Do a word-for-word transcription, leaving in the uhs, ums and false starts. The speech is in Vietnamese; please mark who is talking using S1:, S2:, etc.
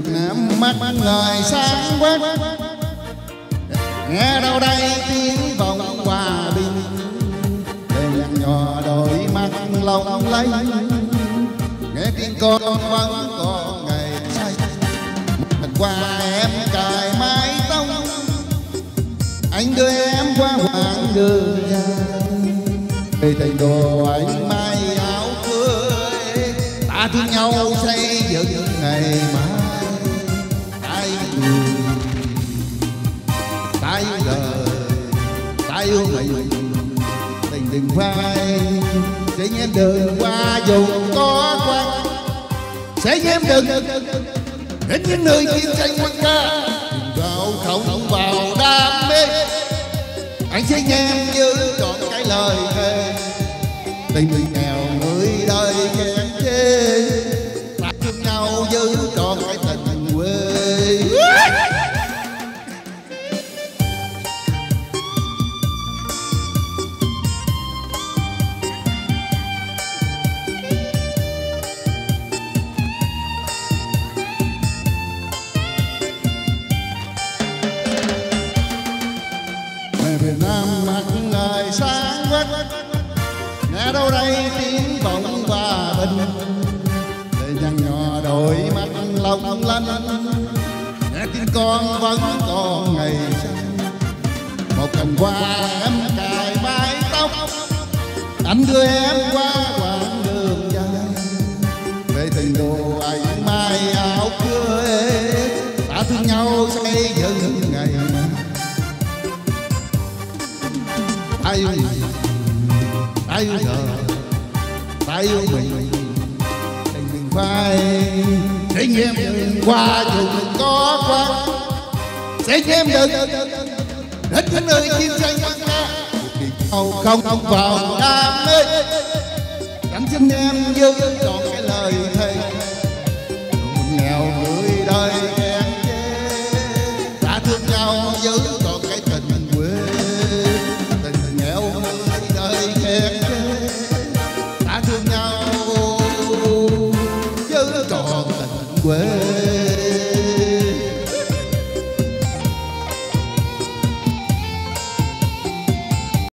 S1: Nam mắt ngời sáng quát, nghe đâu đây tiếng vọng hòa bình. Đèn nhỏ đôi mắt long lanh, nghe tiếng con vẫn còn ngày say. Hôm qua em cài mái tóc, anh đưa em qua quãng đường dài. Về thành đồ anh may áo cưới, ta thương nhau xây dựng ngày mai. Ta yêu người, ta yêu đời, ta yêu mình. Tình đừng phai, sẽ em đường qua vùng có quanh. Sẽ em đừng đến những nơi chiến tranh quân ca. Vào không vào đam mê, anh sẽ em giữ trọn cái lời thề. Tình người nghèo người đời khen chê, ta thương nhau giữ trọn cái tình quê. Việt Nam mặt ngời sáng quắc, nghe đâu đây tiếng vọng hòa bình. Để nhăn nhò đôi mắt long lanh, nghe tiếng con vẫn còn ngày xanh. Một cành hoa em cài mái tóc, anh đưa em qua quãng đường dài. Về tình đồ anh may áo cưới, ta thương nhau xây dựng ngày mai. Ta yêu mình, ta yêu đời, ta yêu mình. Tình đừng phai, tình em đừng qua vùng có quanh. Sẽ em đừng đến những nơi chiến tranh bắn ra. Không không vào đam mê, cảnh xin em giữ trọn cái lời thề.